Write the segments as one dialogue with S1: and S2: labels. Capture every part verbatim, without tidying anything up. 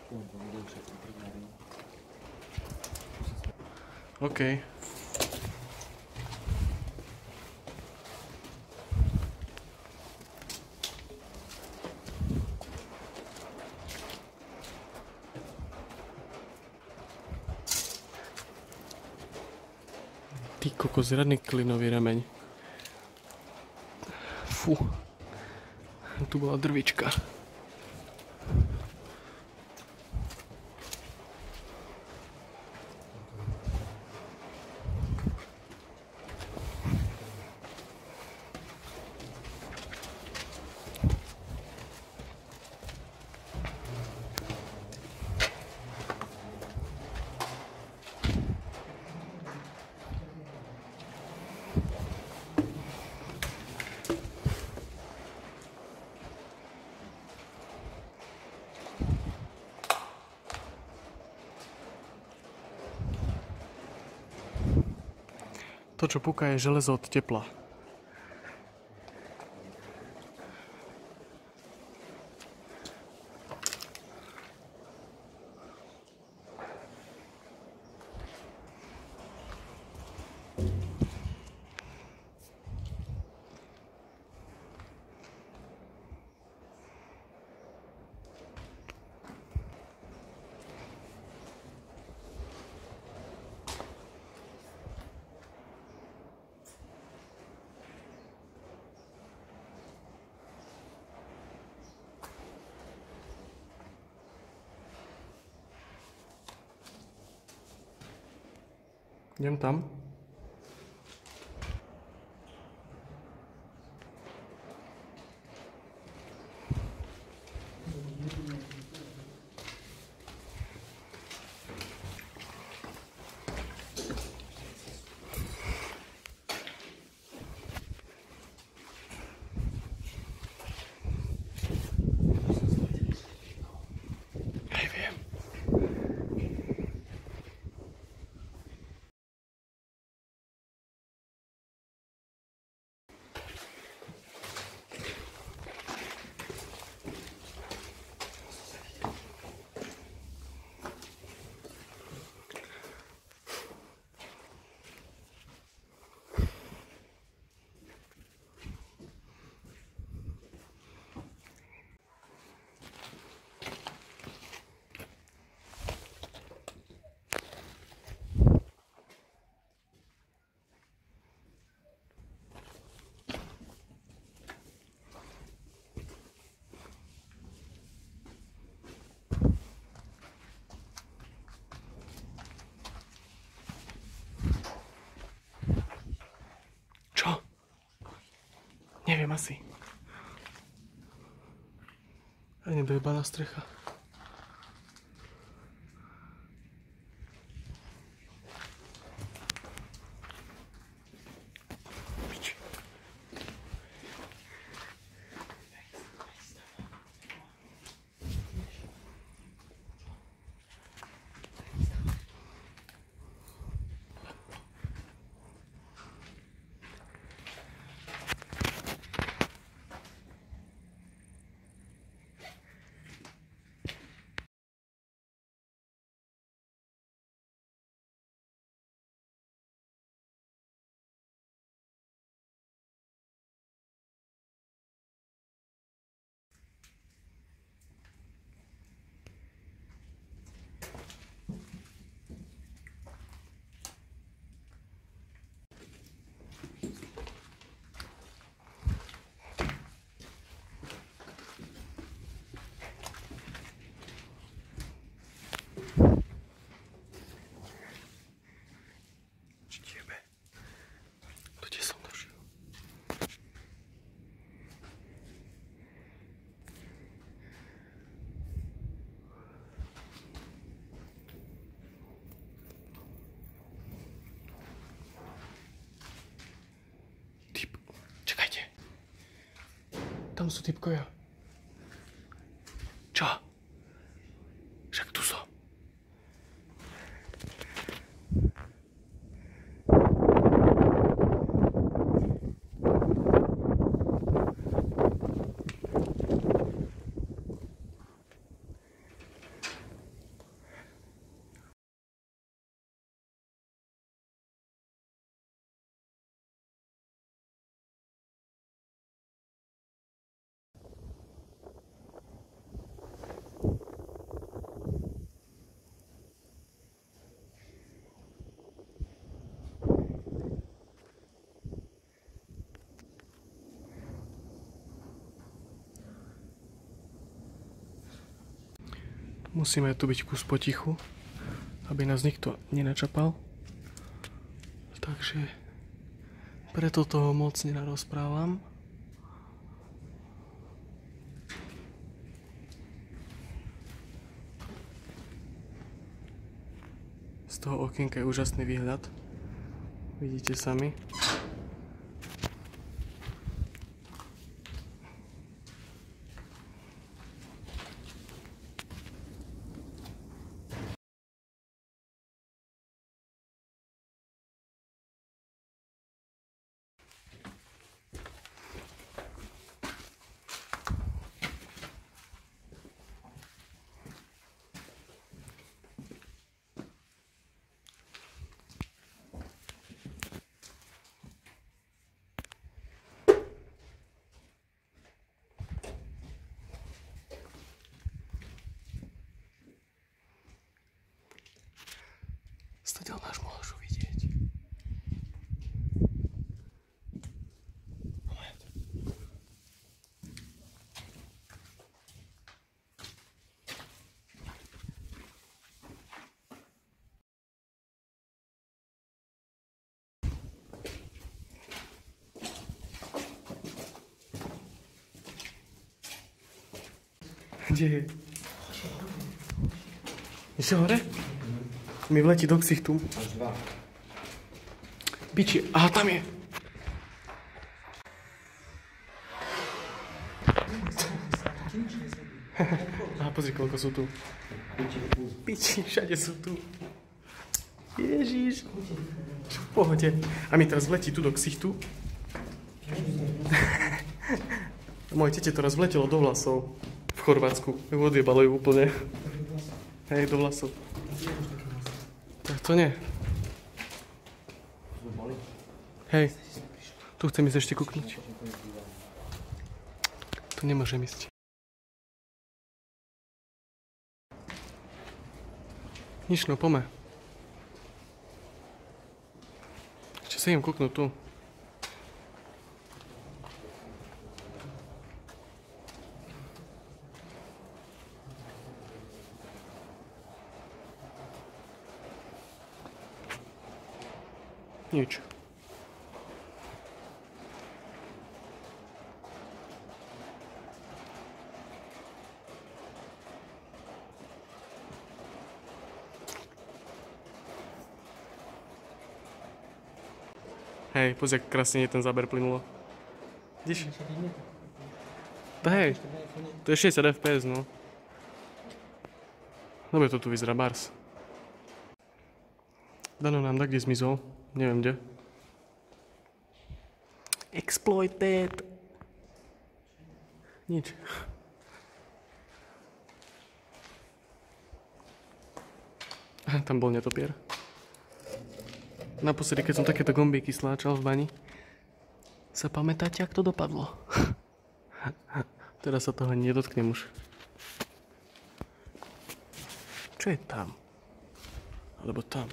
S1: OK. Ty kokos, radný klinový remeň. Fú. Tu bola drvička. To, čo puká, je železo od tepla. Idem tam. Neviem. Čo? Neviem asi. A nedojebaná strecha. Piči. Tam sú typkovia. Čo? Však tu som. Musíme tu byť kus potichu, aby nás nikto nenačapal. Takže preto toho moc nenarozprávam. Z toho okienka je úžasný výhľad. Vidíte sami. Stadiaľ náš môžu vidieť. Kde je? Ešte hore? Mi vletí do ksichtu.
S2: Až dva.
S1: Piči, aha, tam je. Aha, pozri, koľko sú tu. Piči, všade sú tu. Ježiš. Čo v pohode. A mi teraz vletí tu do ksichtu. Moje tete to raz vletelo do vlasov. V Chorvátsku. Odjebalo ju úplne. Hej, do vlasov. Tak to nie. Hej, tu chcem ísť ešte kúknuť. Tu nemôžem ísť. Nič, no pome. Ešte sa idem kúknúť tu. Nič. Hej, pozri, jak krásne ten záber plynulo. Vidíš? Hej, to je šesťdesiat ef pé es, no. Dobre to tu vyzerá, bars. Dano nám tak, kde zmizol. Neviem kde. Exploited. Nič. Aha, tam bol netopier. Naposledy, keď som takéto gombíky sláčal v bani, sa pamätáte, jak to dopadlo? Teraz sa toho nedotknem už. Čo je tam? Alebo tam?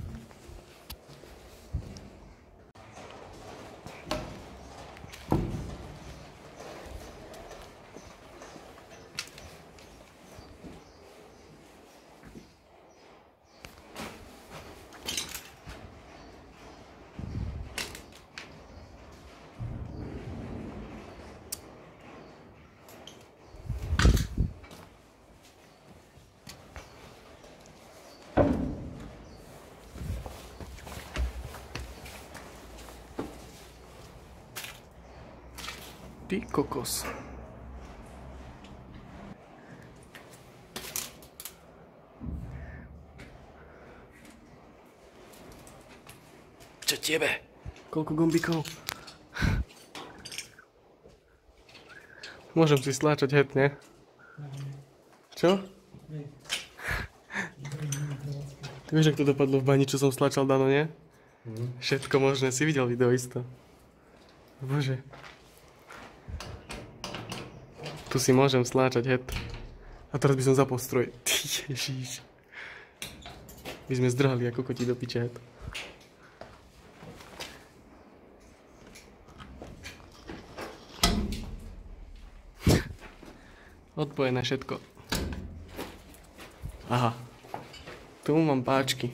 S1: Ty kokos. Čo tebe? Koľko gombíkov? Môžem si sláčať het, ne? Čo? Ty vieš, ak to dopadlo v bani, čo som stlačal Dano, nie? Mm. Všetko možné, si videl video isto. Bože. Tu si môžem sláčať het. A teraz by som zapol stroj. Ty ježíš. My sme zdrhali ako koti do piče het. Odpojené všetko. Aha. Tu mám páčky.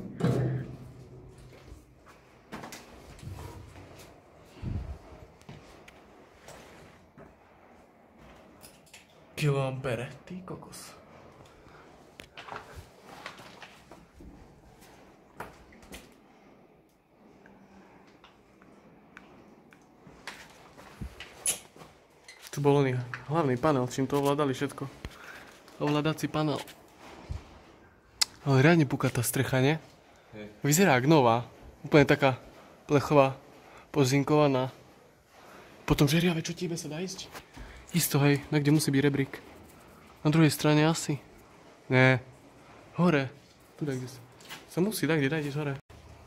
S1: Kiloampere, ty kokos. Tu bol oný hlavný panel, čím to ovládali všetko. Ovládací panel. Ale riadne pukatá strecha, nie? Vyzerá jak nová. Úplne taká plechová, pozinkovaná. Potom žeriave, čo tiebe sa dá ísť? Isto, hej, na kde musí byť rebrík. Na druhej strane asi. Nie. Hore. Tu daj, kde sa. Sa musí dať, kde daj, ísť hore.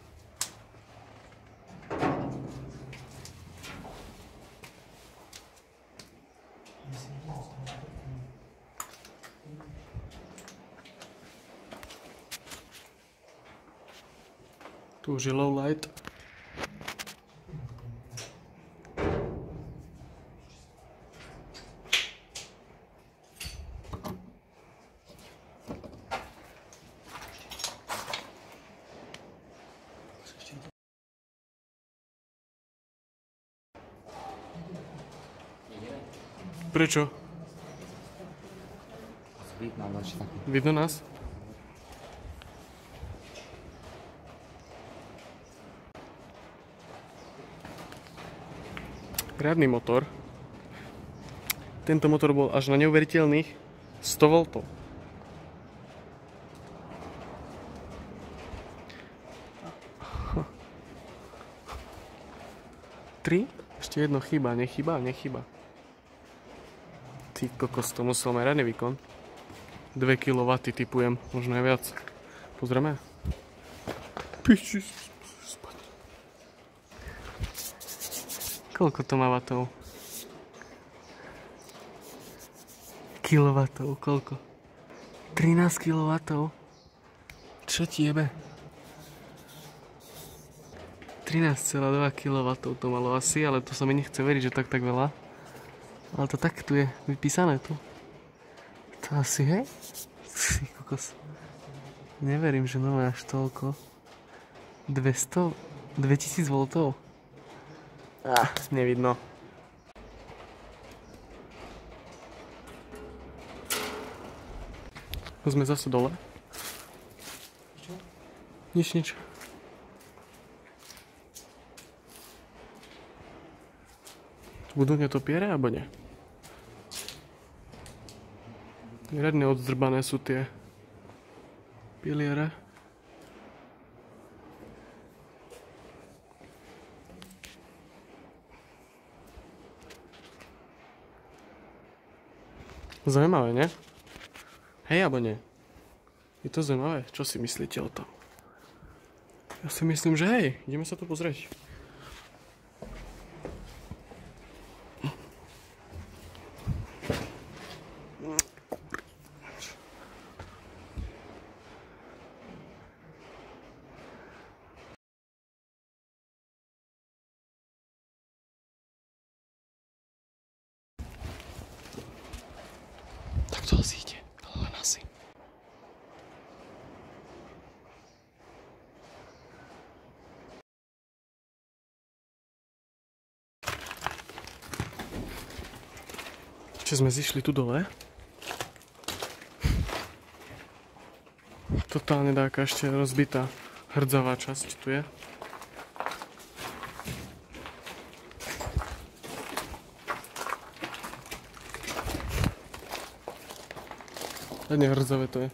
S1: Tu už je low light. Prečo? Vidno nás? Riadny motor. Tento motor bol až na neuveriteľných sto voltov. tri? Ešte jedno chýba, nechýba, nechýba. Ty kokos, to musel mať riadny výkon. dve kilowattové typujem, možno aj viac. Pozrieme. Piči, spať. Koľko to má wattov? Kilowattov, koľko? trinásť kilowattov. Čo ti jebe? trinásť celá dva kilowattov to malo asi, ale to sa mi nechce veriť, že tak tak veľa. Ale to tak tu je vypísané tu. To asi, hej? Ty kokos. Neverím, že no máš toľko. dvesto? dvetisíc voltov? Ah, nevidno. Sme zase dole. Čo? Nič, nič. Budú netopiere, alebo nie? Riadne odzdrbané sú tie piliere. Zaujímavé, nie? Hej, alebo nie? Je to zaujímavé? Čo si myslíte o tom? Ja si myslím, že hej, ideme sa tu pozrieť. Tak to asi ide, ale len asi. Ešte sme zišli tu dole. Totálne dáka ešte rozbitá hrdzavá časť tu je. Jedne hrdzavé to je.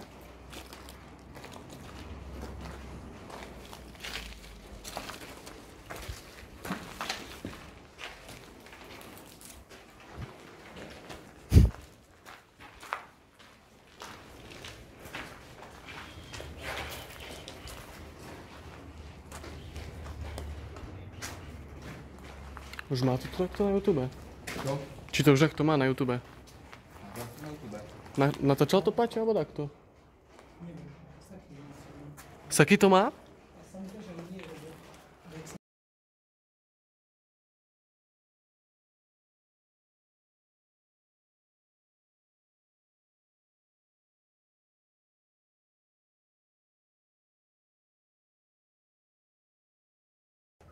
S1: Už má to takto na YouTube? No. Či to už takto má na YouTube?
S2: Na YouTube.
S1: Na, natočal to Paťa, alebo takto? Saky to má?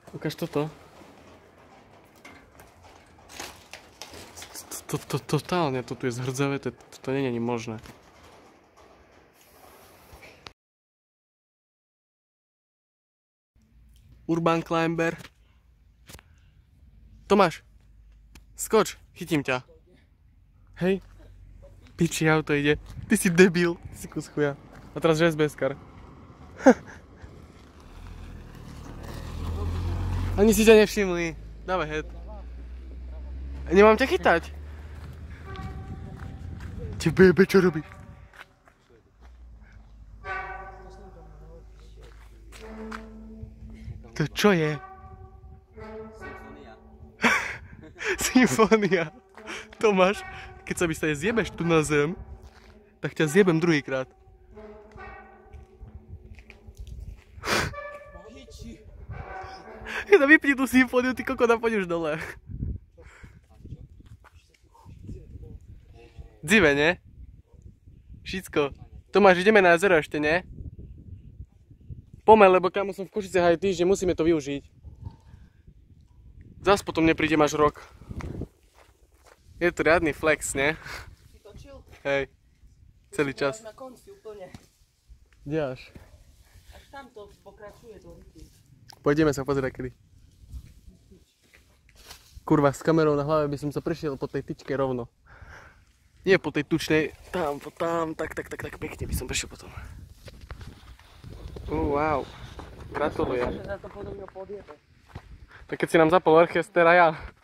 S1: Ukáž toto. To, to, totálne, to tu je zhrdzavé, to, to nie je ani možné. Urban Climber. Tomáš, skoč, chytím ťa. Hej. Piči, auto ide. Ty si debil, ty si kus chuja. A teraz žesbeskar. Ani si ťa nevšimli. Dávaj head. Nemám ťa chytať. Ty bebe, čo robíš? To čo je? Symfónia. Tomáš, keď sa mi stane zjebeš tu na zem, tak ťa zjebem druhýkrát. Keď vypni tú symfóniu, ty kokot, a poď už dole. Dzive, ne? Všetko. Tomáš, ideme na jezero ešte, ne? Pomeň, lebo kámo som v Košiciach aj týždeň, musíme to využiť. Zas potom neprídem až rok. Je to riadny flex, ne?
S3: Si točil?
S1: Hej. Celý čas.
S3: Na konci úplne.
S1: Kde až?
S3: Až tam to pokračuje do hity.
S1: Pôjdeme sa pozrieť kedy. Kurva, s kamerou na hlave by som sa prešiel po tej tyčke rovno. Nie po tej tučnej, tam, po tam, tak, tak, tak, tak, pekne by som prešiel potom. Uh, wow. Gratulujem.
S3: Že za to podobno podjebe.
S1: Tak keď si nám zapol orchester a ja